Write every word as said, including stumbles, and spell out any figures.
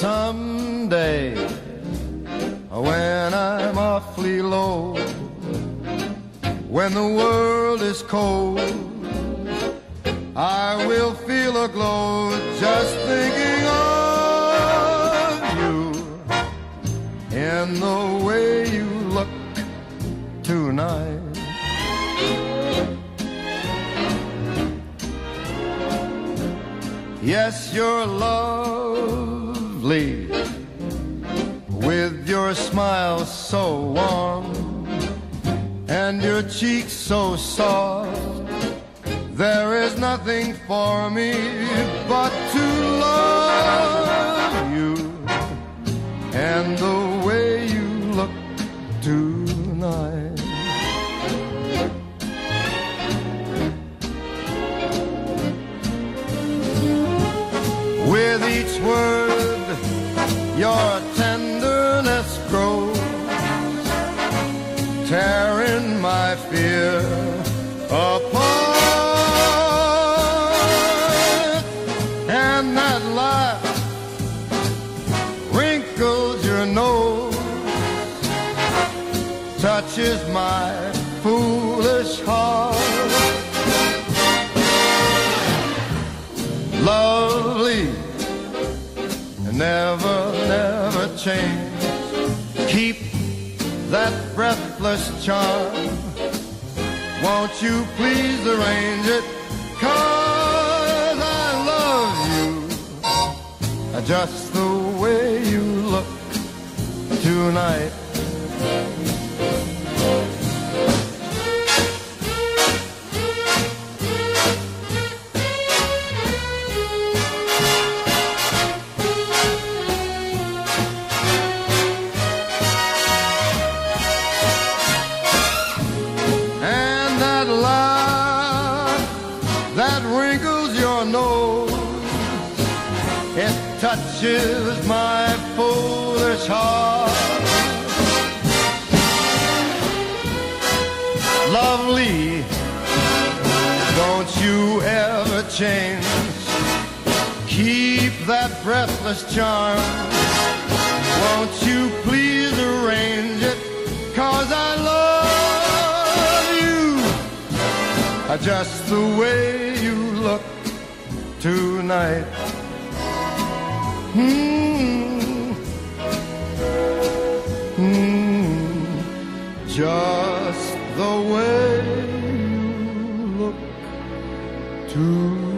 Someday, when I'm awfully low, when the world is cold, I will feel a glow just thinking of you in the way you look tonight. Yes, you're lovely, with your smile so warm and your cheeks so soft. There is nothing for me but to love you and the way you look tonight. With each word, your tenderness grows, tearing my fear apart. And that laugh wrinkles your nose, touches my foolish heart. Lovely, never, never change. Keep that breathless charm. Won't you please arrange it? 'Cause I love you just the way you look tonight. That wrinkles your nose, it touches my foolish heart. Lovely, don't you ever change. Keep that breathless charm. Won't you please arrange it? 'Cause I love you just the way you look tonight. Mm, mm, just the way you look tonight.